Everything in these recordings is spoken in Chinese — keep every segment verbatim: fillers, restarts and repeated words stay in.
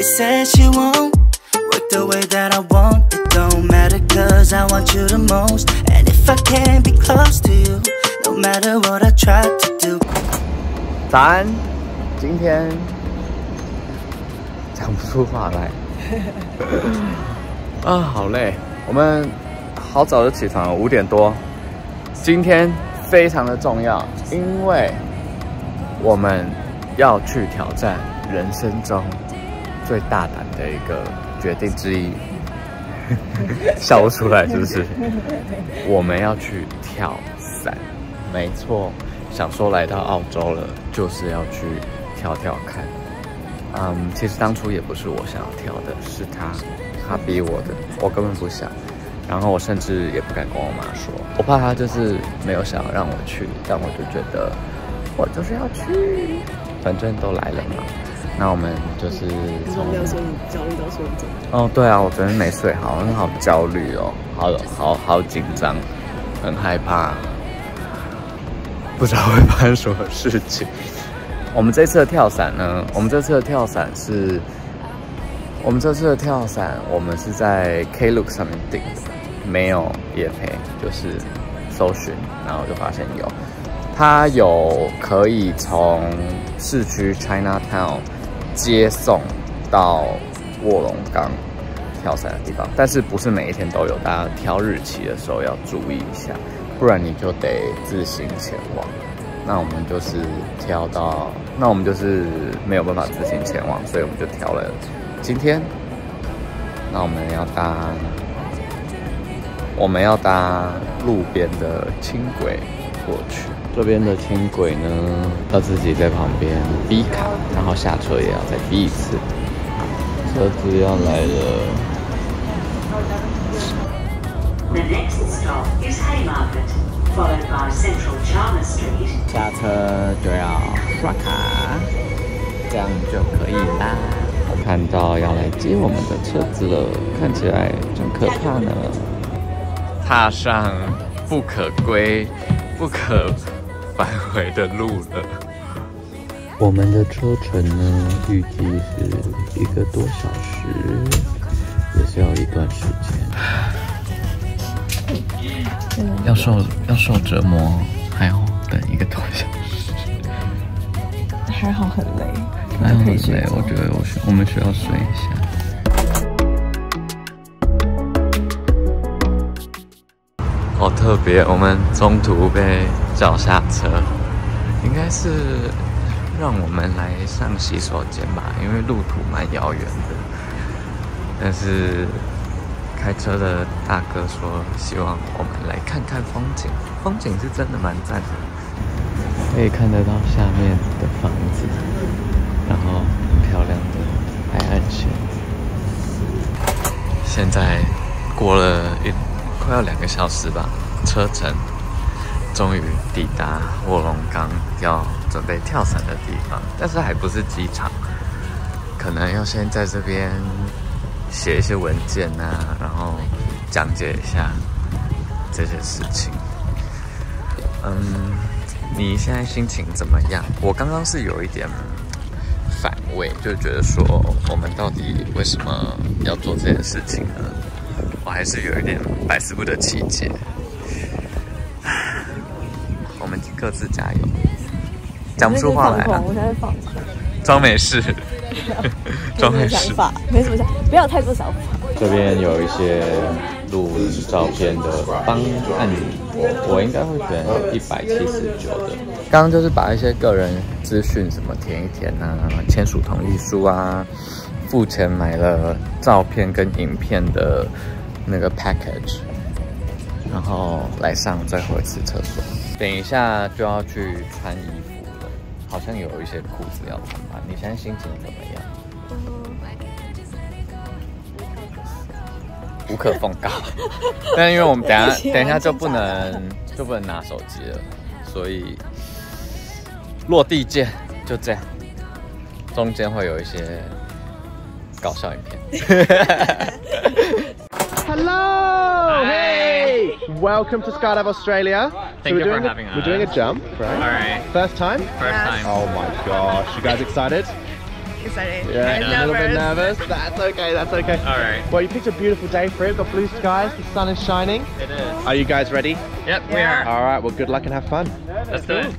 said she won't work the way that I want. It don't matter cause I want you the most. And if I can't be close to you, no matter what I try to do. 早安，今天讲不出话来啊，好累。我们好早就起床了，五点多。今天非常的重要，因为我们要去挑战人生中最大胆的一个决定之一。笑不出来是不是？我们要去跳伞，没错。想说来到澳洲了，就是要去跳跳看。嗯，其实当初也不是我想要跳的，是他，他逼我的，我根本不想。然后我甚至也不敢跟我妈说，我怕她就是没有想要让我去，但我就觉得我就是要去，反正都来了嘛。那我们就是从没有说你焦虑到睡不着。 哦，对啊，我昨天没睡好，很好焦虑哦，好好好紧张，很害怕。不知道会发生什么事情。我们这次的跳伞呢？我们这次的跳伞是，我们这次的跳伞，我们是在 Klook 上面订的，没有业配，就是搜寻，然后就发现有，它有可以从市区 Chinatown 接送到卧龙岗跳伞的地方，但是不是每一天都有，大家挑日期的时候要注意一下。不然你就得自行前往，那我们就是挑到，那我们就是没有办法自行前往，所以我们就挑了今天。那我们要搭，我们要搭路边的轻轨过去。这边的轻轨呢，要自己在旁边逼卡，然后下车也要再逼一次。车子要来了。 The next stop is Haymarket, followed by Central Chalmers Street. 下车就要刷卡，这样就可以啦。我看到要来接我们的车子了，看起来真可怕呢。踏上不可归、不可返回的路了。我们的车程呢，预计是一个多小时，也是要一段时间。要受要受折磨，还要等一个多小时。 还好很累， 还好很累，我觉得我需我们需要睡一下。好特别，我们中途被叫下车，应该是让我们来上洗手间吧，因为路途蛮遥远的，但是。开车的大哥说：“希望我们来看看风景，风景是真的蛮赞的，可以看得到下面的房子，然后很漂亮的海岸线。现在过了一快要两个小时吧，车程终于抵达卧龙岗要准备跳伞的地方，但是还不是机场，可能要先在这边。”写一些文件啊，然后讲解一下这些事情。嗯，你现在心情怎么样？我刚刚是有一点反胃，就觉得说我们到底为什么要做这件事情呢？我还是有一点百思不得其解。我们各自加油，讲不出话来了。 我现在放空， 装没事。装没想法，没什么想，不要太多想法。 这边有一些录照片的帮按钮，我应该会选一百七十九的。刚刚就是把一些个人资讯什么填一填啊，签署同意书啊，付钱买了照片跟影片的那个 package， 然后来上最后一次厕所。等一下就要去穿衣服了，好像有一些裤子要穿吧？你现在心情怎么样？无可奉告，但因为我们等一下等一下就不能就不能拿手机了，所以落地键就这样，中间会有一些搞笑影片。 Hello! Hey! Welcome to Skydive Australia. Thank so you we're for doing a, having us. We're doing a jump, right? All right. First time? First time. Oh my gosh, you guys excited? excited. Yeah, I'm a little bit nervous. nervous. That's okay, that's okay. All right. Well, you picked a beautiful day for it. Got blue skies, the sun is shining. It is. Are you guys ready? Yep, we are. All right, well, good luck and have fun. Let's do it.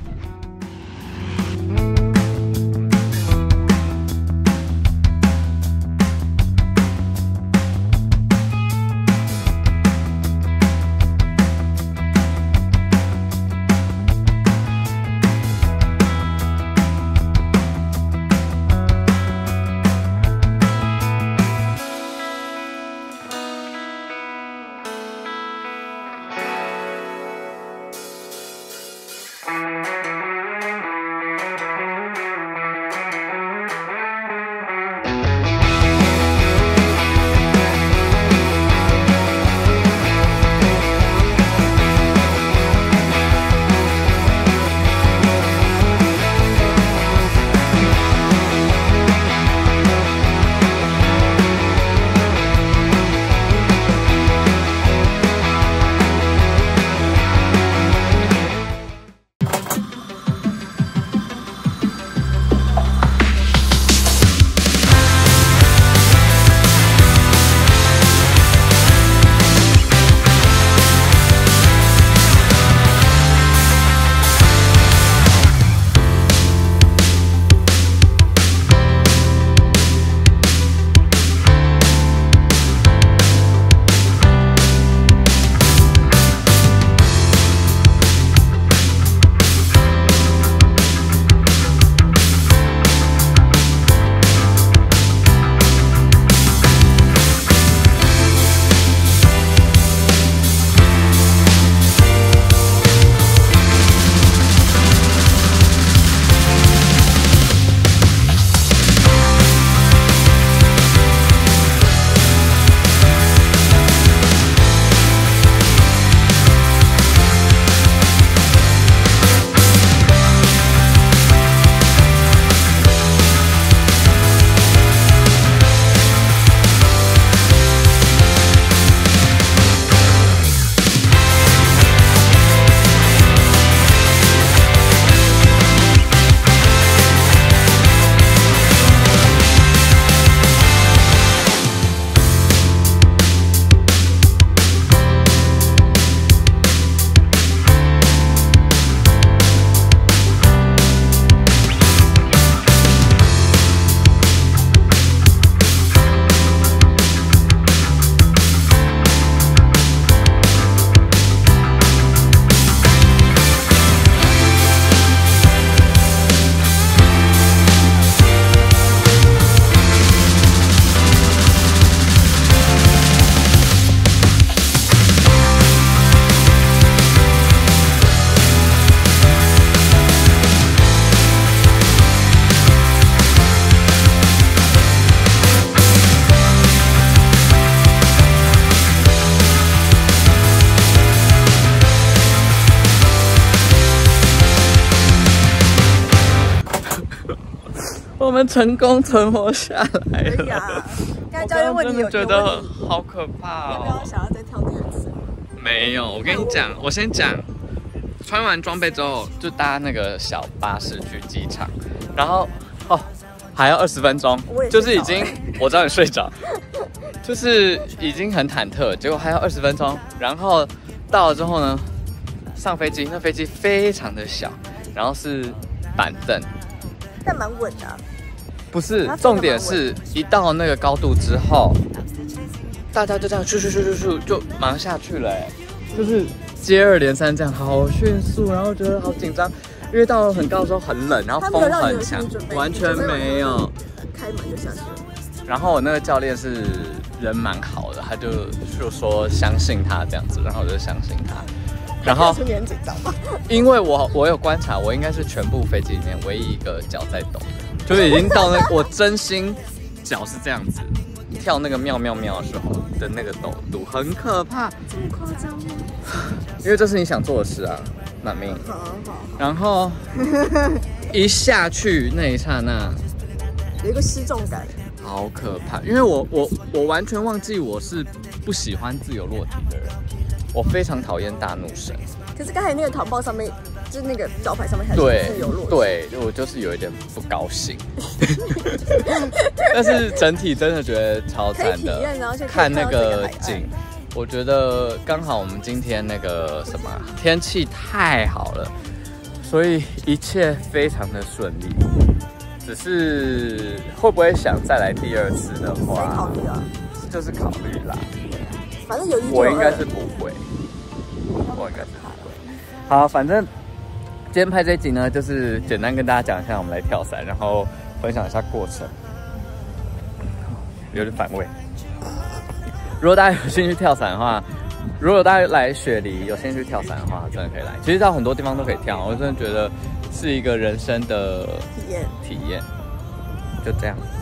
我们成功存活下来了。 可以啊，刚才教练问你有我刚刚真的觉得好可怕要不要哦。 想要再跳第二次？ 没有，我跟你讲，我先讲，穿完装备之后就搭那个小巴士去机场，然后哦还要二十分钟我也， 就是已经我知道你睡着，就是已经很忐忑，结果还要二十分钟，然后到了之后呢，上飞机，那飞机非常的小，然后是板凳。 但蛮稳的、啊。 不是，重点是一到那个高度之后，大家就这样咻咻咻咻咻就马上下去了，哎，就是接二连三这样，好迅速，然后觉得好紧张，因为到了很高的时候很冷，然后风很强，完全没有， 开门就下去了。 然后我那个教练是人蛮好的，他就就说相信他这样子，然后我就相信他。然后， 你很紧张吗？ 因为我我有观察，我应该是全部飞机里面唯一一个脚在抖的，就是已经到那，我真心脚是这样子，跳那个妙妙妙的时候的那个抖度很可怕。 这么夸张吗？ 因为这是你想做的事啊，满命。 好好好。 然后一下去那一刹那， 有一个失重感。 好可怕，因为我我我完全忘记我是不喜欢自由落体的人。我非常讨厌大怒神， 可是刚才那个扛棒上面就是那个招牌上面还对是有落差。 对，我就是有一点不高兴。但是整体真的觉得超赞的， 可以体验，然后就可以看那看到整个个海岸景。我觉得刚好我们今天那个什么天气太好了，所以一切非常的顺利。只是会不会想再来第二次的可以考话， 虑啊， 就是考虑啦。 反正有一我应该是不会，我应该是不会。好，反正今天拍这一集呢，就是简单跟大家讲一下我们来跳伞，然后分享一下过程，有点反胃。如果大家有兴趣跳伞的话，如果大家来雪梨有兴趣跳伞的话，真的可以来。其实到很多地方都可以跳，我真的觉得是一个人生的体验。 体验。就这样。